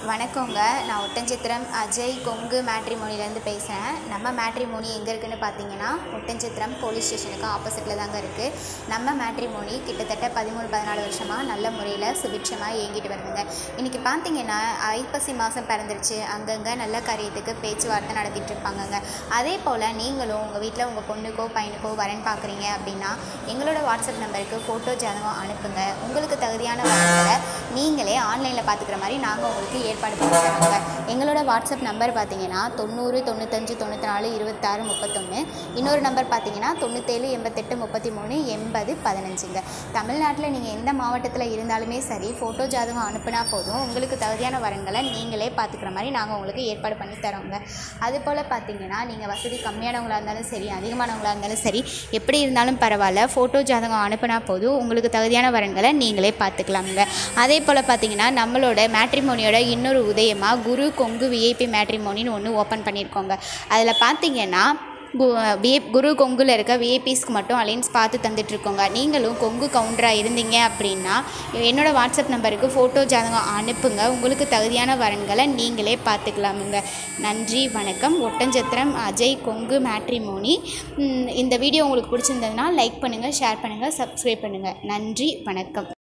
வணக்கங்க. நான் ஒட்டன்சத்திரம் அஜய் கொங்கு மேட்ரிமோனிலேருந்து பேசுகிறேன். நம்ம மேட்ரிமோனி எங்கே இருக்குதுன்னு பார்த்தீங்கன்னா, ஒட்டன்சத்திரம் போலீஸ் ஸ்டேஷனுக்கு ஆப்போசிட்டில் தாங்க இருக்குது. நம்ம மேட்ரிமோனி கிட்டத்தட்ட 13-14 வருஷமாக நல்ல முறையில் சுபிட்சமாக இயங்கிட்டு வருதுங்க. இன்றைக்கி பார்த்தீங்கன்னா, ஐப்பசி மாதம் பிறந்துருச்சு. அங்கங்கே நல்ல காரியத்துக்கு பேச்சுவார்த்தை நடத்திட்டு இருப்பாங்கங்க. அதே போல் நீங்களும் உங்கள் வீட்டில் உங்கள் பொண்ணுக்கோ பையனுக்கோ வரன் பார்க்குறீங்க அப்படின்னா, எங்களோட வாட்ஸ்அப் நம்பருக்கு ஃபோட்டோ ஜாதகம் அனுப்புங்க. உங்களுக்கு தகுதியான வரன்களை நீங்களே ஆன்லைனில் பார்த்துக்கிற மாதிரி நாங்கள் உங்களுக்கு ஏற்பாடு பண்ணி தரோங்க. எங்களோட வாட்ஸ்அப் நம்பர் பார்த்தீங்கன்னா 90 95 94 26 31. இன்னொரு நம்பர் பார்த்தீங்கன்னா 97 88 33 80 15ங்க. தமிழ்நாட்டில் நீங்கள் எந்த மாவட்டத்தில் இருந்தாலுமே சரி, ஃபோட்டோ ஜாதகம் அனுப்புனா போதும். உங்களுக்கு தகுதியான வரன்களை நீங்களே பார்த்துக்கிற மாதிரி நாங்கள் உங்களுக்கு ஏற்பாடு பண்ணி தரோங்க. அதுபோல் பார்த்தீங்கன்னா, நீங்கள் வசதி கம்மியானவங்களாக இருந்தாலும் சரி, அதிகமானவங்களாக இருந்தாலும் சரி, எப்படி இருந்தாலும் பரவாயில்ல, ஃபோட்டோ ஜாதகம் அனுப்புனா போதும். உங்களுக்கு தகுதியான வரன்களை நீங்களே பார்த்துக்கலாமுங்க. அதே போல் பார்த்தீங்கன்னா, நம்மளோட மேட்ரிமோனியோட இன்னொரு உதயமாக குரு கொங்கு விஐபி மேட்ரிமோனின்னு ஒன்று ஓப்பன் பண்ணியிருக்கோங்க. அதில் பார்த்தீங்கன்னா, குரு கொங்குல இருக்க விஐபிஸ்க்கு மட்டும் அலைன்ஸ் பார்த்து தந்துட்டுருக்கோங்க. நீங்களும் கொங்கு கவுண்டராக இருந்தீங்க அப்படின்னா, என்னோடய வாட்ஸ்அப் நம்பருக்கு ஃபோட்டோ ஜாதகம் அனுப்புங்க. உங்களுக்கு தகுதியான வரன்களை நீங்களே பார்த்துக்கலாமுங்க. நன்றி, வணக்கம். ஒட்டன்சத்திரம் அஜய் கொங்கு மேட்ரிமோனி. இந்த வீடியோ உங்களுக்கு பிடிச்சிருந்ததுன்னா லைக் பண்ணுங்கள், ஷேர் பண்ணுங்கள், சப்ஸ்கிரைப் பண்ணுங்கள். நன்றி, வணக்கம்.